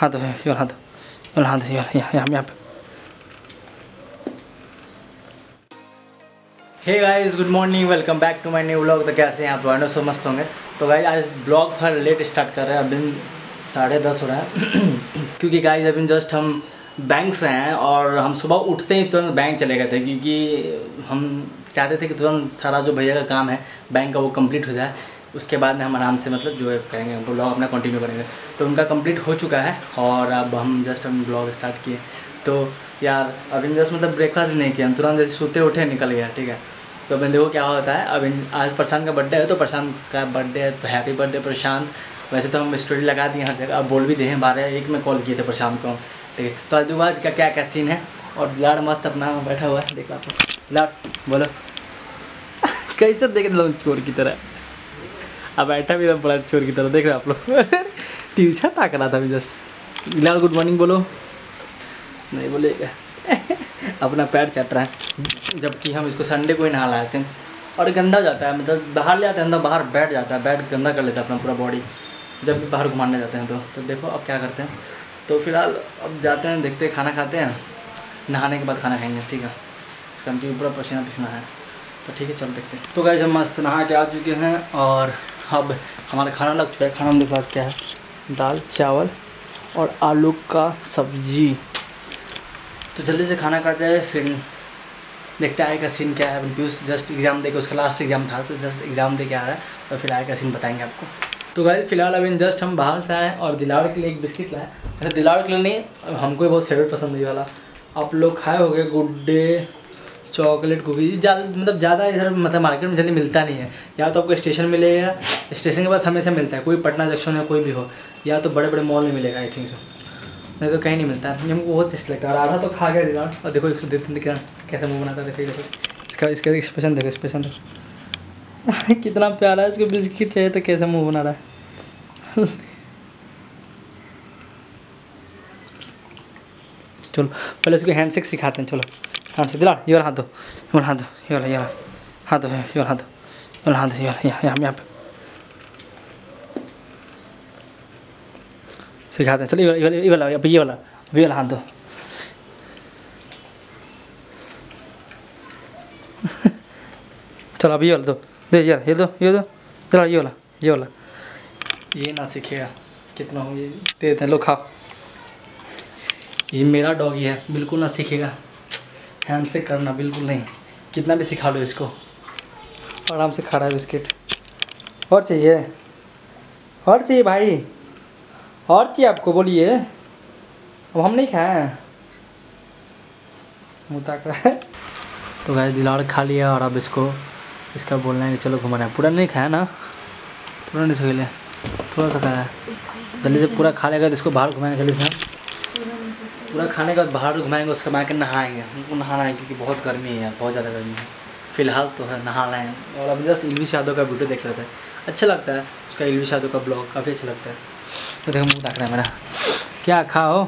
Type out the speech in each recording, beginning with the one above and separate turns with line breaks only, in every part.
हाथ दो, ये हाथ दो, ये हाथ दो, यहाँ पे। Hey guys, good morning, welcome back to my new vlog. तो कैसे हैं आप? वाइंडो सो मस्त होंगे। तो गाइस आज ब्लॉग थोड़ा लेट स्टार्ट कर रहे हैं, अभी 10:30 हो रहा है क्योंकि गाइस अभी जस्ट हम बैंक से हैं और हम सुबह उठते ही तुरंत बैंक चले गए थे, क्योंकि हम चाहते थे कि तुरंत सारा जो भैया का काम है बैंक का वो कंप्लीट हो जाए, उसके बाद में हम आराम से मतलब जो है करेंगे, ब्लॉग अपना कंटिन्यू करेंगे। तो उनका कंप्लीट हो चुका है और अब हम ब्लॉग स्टार्ट किए। तो यार अभी जस्ट मतलब ब्रेकफास्ट भी नहीं किया, तुरंत जैसे सोते उठे निकल गया, ठीक है। तो अभी देखो क्या होता है। अभी आज प्रशांत का बर्थडे है, तो प्रशांत का बर्थडे है तो हैप्पी बर्थडे प्रशांत। वैसे तो हम स्टोरी लगा दिए हर जगह, अब बोल भी दिए 12:01 में कॉल किए थे प्रशांत को, ठीक है। तो आज आज का क्या क्या सीन है। और लाड मस्त अपना बैठा हुआ है, देखो आप लाड बोलो कैसे देख लो चोर की तरह। अब बैठा भी बड़ा चोर की तरह देख रहे आप लोग तिरछा ताक रहा था अभी जस्ट। लाड गुड मॉर्निंग बोलो, नहीं बोलेगा अपना पैर चट रहा है, जबकि हम इसको संडे को ही नहा लाए थे। और गंदा जाता है, मतलब बाहर ले आते हैं, अंदर बाहर बैठ जाता है, बैठ गंदा कर लेता है अपना पूरा बॉडी जब भी बाहर घुमाने जाते हैं। तो देखो अब क्या करते हैं। तो फिलहाल अब जाते हैं, देखते हैं, खाना खाते हैं, नहाने के बाद खाना खाएंगे, ठीक है। इसका क्योंकि पूरा पसीना पसीना है, तो ठीक है चलो देखते हैं। तो गाइस हम मस्त नहा के आ चुके हैं और अब हमारा खाना लग चुका है। खाना में देखो आज क्या है, दाल चावल और आलू का सब्जी। तो जल्दी से खाना खाते हैं, फिर देखते हैं आगे का सीन क्या है। पीयूष जस्ट एग्ज़ाम दे के, उसका लास्ट एग्ज़ाम था तो जस्ट एग्ज़ाम दे के आ रहा है और फिर आगे का सीन बताएंगे आपको। तो गाइस फिलहाल अभी जस्ट हम बाहर से आए और दिलावर के लिए एक बिस्किट लाए। वैसे दिलावर के लिए नहीं, हमको भी बहुत फेवरेट पसंद है ये वाला। आप लोग खाए होंगे, गुड डे चॉकलेट कुकीज। मतलब ज़्यादा इधर मतलब मार्केट में जल्दी मिलता नहीं है, या तो आपको स्टेशन मिलेगा, स्टेशन के पास हमेशा मिलता है, कोई पटना जंक्शन या कोई भी हो, या तो बड़े बड़े मॉल में मिलेगा आई थिंक सो, नहीं तो कहीं नहीं मिलता है। हमको बहुत टेस्ट लगता है और आधा तो खा गया दिलावर। और देखो 102 दिख रहा कैसे मुँह बनाता है, देखो इसका एक्सप्रेशन देखो, एक्सप्रेशन देखो कितना प्यारा है। इसको बिस्किट चाहिए तो कैसे मुँह बना रहा है चलो पहले इसको हैंडशेक सिखाते हैं। चलो हैंडशेक दिला, ये वाला हाथ दो, ये वाला हाथ दो, ये वाला हाथ दो, ये वाला हाथ दो, ये वाला हाथ दो, यहाँ पे सिखाते हैं। चलो ये वाला हाथ दो चलो अभी ये वाला दो, दे यार, ये दो चलो ये वाला ये ना सीखेगा कितना हो, ये दे देते हैं, लो खाओ। ये मेरा डॉगी है, बिल्कुल ना सीखेगा हैंड से करना, बिल्कुल नहीं, कितना भी सिखा लो इसको। आराम से खा रहा है बिस्किट। और चाहिए भाई, और चाहिए आपको, बोलिए। अब हम नहीं खाएं, मुँह ताक रहा है। तो गाइस दिलावर खा लिया और अब इसका बोलना है कि चलो घुमाना है। पूरा नहीं खाया ना, पूरा नहीं खेले, थोड़ा सा खाया। जल्दी से पूरा खा लेगा तो इसको बाहर घुमाएंगे, जल्दी से पूरा खाने के बाद बाहर घुमाएंगे, उसके बाद नहाएंगे। हमको नहाना है क्योंकि बहुत गर्मी है यार, बहुत ज़्यादा गर्मी है। फिलहाल तो है नहा लाएँ। और अभी जस्ट इल्विश यादव का वीडियो देख रहे थे, अच्छा लगता है उसका, इल्विश यादव का ब्लॉग काफ़ी अच्छा लगता है। तो देखो मुँह ताक रहा है मेरा, क्या खाओ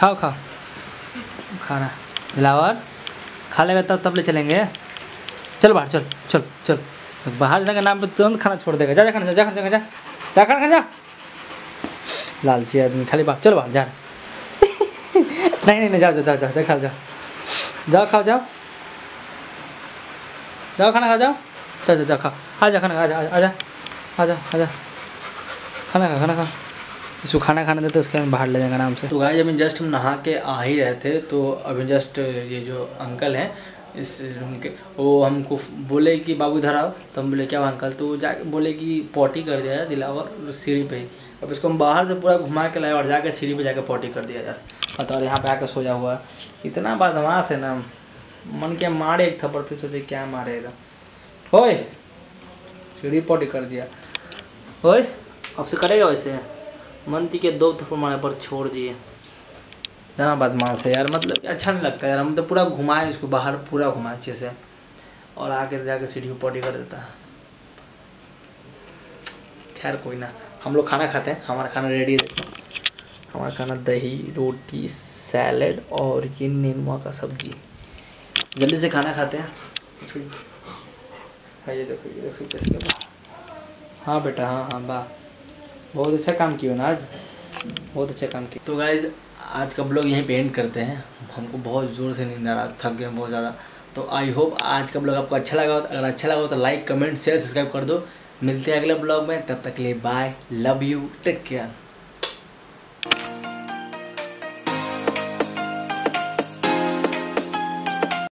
खाना दिलावर खा लेगा तब ले चलेंगे। चल बाहर, चल बाहर जाने के नाम पे तुरंत खाना छोड़ देगा। जा खाना खा। लालची आदमी, खाली बाहर, चलो बाहर जा नहीं जाओ खा जाओ खाओ, जाओ खाना खा जाओ, चल खा, आजा खाना खा, आजा खाना खा। इसको खाना खाने देते उसके बाहर ले जाएंगे आराम से। तो गाइस अभी जस्ट हम नहा के आ ही रहे थे, तो अभी जस्ट ये जो अंकल हैं इस रूम के, वो हमको बोले कि बाबू इधर आओ। तो हम बोले क्या अंकल, तो जाके बोले कि पॉटी कर दिया दिलावर सीढ़ी पे ही। अब इसको हम बाहर से पूरा घुमा के लाए और जाके सीढ़ी पे जाके पॉटी कर दिया यार। और यहाँ पे आके सोया हुआ है, इतना बदमाश है ना, मन क्या मारे एक थप्पड़, फिर सोचे क्या मारेगा। ओए सीढ़ी पॉटी कर दिया, ओए अब से करेगा वैसे, मनती के 2 थप्पड़ मारे पर छोड़ दिए। इतना बदमाश है यार, मतलब अच्छा नहीं लगता यार। हम तो पूरा घुमाए इसको बाहर, पूरा घुमाए अच्छे से, और आके जाके सीढ़ी पे पॉटी कर देता है। खैर कोई ना, हम लोग खाना खाते हैं, हमारा खाना रेडी है। हमारा खाना दही रोटी सैलेड और ये नेनुआ का सब्जी। जल्दी से खाना खाते हैं। ये देखो कैसे। हाँ बेटा, हाँ वाह, बहुत अच्छा काम किया ना आज।
बहुत अच्छा काम किया।
तो गाइज़ आज का ब्लॉग यहीं पे एंड करते हैं। हमको बहुत ज़ोर से नींद आ रहा, थक गए बहुत ज़्यादा। तो आई होप आज का ब्लॉग आपको अच्छा लगा हो। अगर अच्छा लगा हो तो लाइक कमेंट शेयर सब्सक्राइब कर दो। मिलते हैं अगले ब्लॉग में, तब तक के लिए bye, love you, take care.